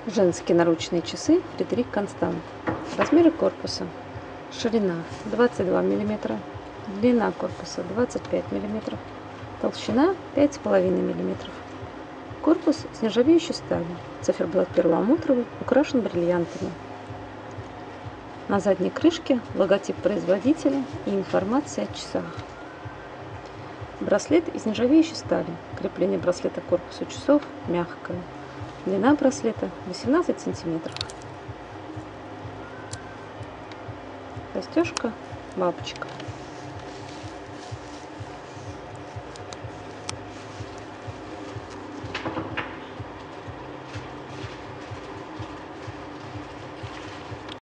Женские наручные часы Фредерик Констант. Размеры корпуса. Ширина 22 мм, длина корпуса 25 мм, толщина 5,5 мм. Корпус из нержавеющей стали, циферблат перламутровый, украшен бриллиантами. На задней крышке логотип производителя и информация о часах. Браслет из нержавеющей стали. Крепление браслета к корпусу часов мягкое. Длина браслета 18 см. Застежка, бабочка.